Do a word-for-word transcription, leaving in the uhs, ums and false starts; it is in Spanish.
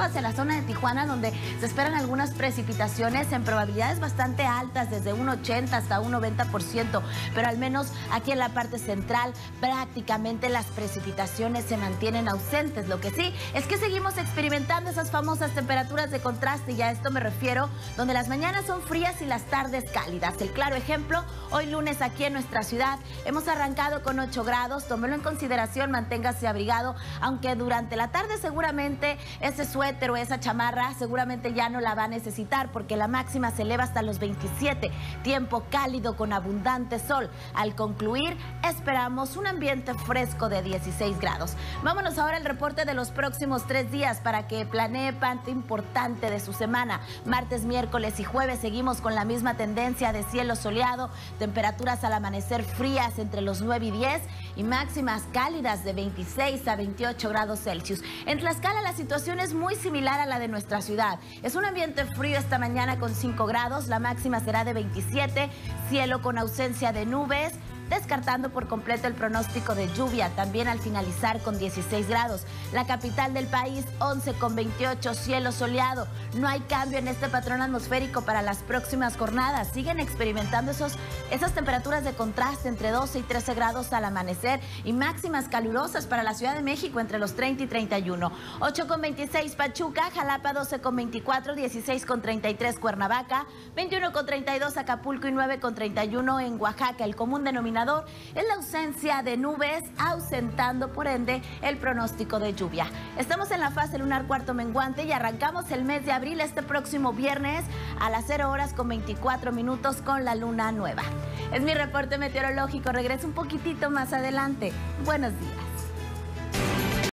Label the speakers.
Speaker 1: hacia la zona de Tijuana, donde se esperan algunas precipitaciones en probabilidades bastante altas, desde un ochenta hasta un noventa por ciento, pero al menos aquí en la parte central prácticamente las precipitaciones se mantienen ausentes. Lo que sí es que seguimos experimentando esas famosas temperaturas de contraste, y a esto me refiero, donde las mañanas son frías y las tardes cálidas. El claro ejemplo, hoy lunes aquí en nuestra ciudad hemos arrancado con ocho grados, tómelo en consideración, manténgase abrigado, aunque durante la tarde seguramente ese suéter o esa chamarra seguramente ya no la va a necesitar, porque la máxima se eleva hasta los veintisiete, tiempo cálido con abundante sol. Al concluir, esperamos un ambiente fresco de dieciséis grados. Vámonos ahora al reporte de los próximos tres días para que planee parte importante de su semana. Martes, miércoles y jueves seguimos con la misma tendencia de cielo soleado, temperaturas al amanecer frías entre los nueve y diez y máximas cálidas de veintiséis a veintiocho grados Celsius. En Tlaxcala la situación es muy similar a la de nuestra ciudad. Es un ambiente frío esta mañana con cinco grados, la máxima será de veintisiete, cielo con ausencia de nubes, descartando por completo el pronóstico de lluvia, también al finalizar con dieciséis grados. La capital del país, once con veintiocho, cielo soleado. No hay cambio en este patrón atmosférico para las próximas jornadas. Siguen experimentando esos, esas temperaturas de contraste entre doce y trece grados al amanecer y máximas calurosas para la Ciudad de México entre los treinta y treinta y uno. ocho con veintiséis Pachuca, Jalapa doce con veinticuatro, dieciséis con treinta y tres Cuernavaca, veintiuno con treinta y dos Acapulco y nueve con treinta y uno en Oaxaca. El común denominador es la ausencia de nubes, ausentando por ende el pronóstico de lluvia. Estamos en la fase lunar cuarto menguante y arrancamos el mes de abril este próximo viernes a las cero horas con veinticuatro minutos con la luna nueva. Es mi reporte meteorológico, regreso un poquitito más adelante. Buenos días.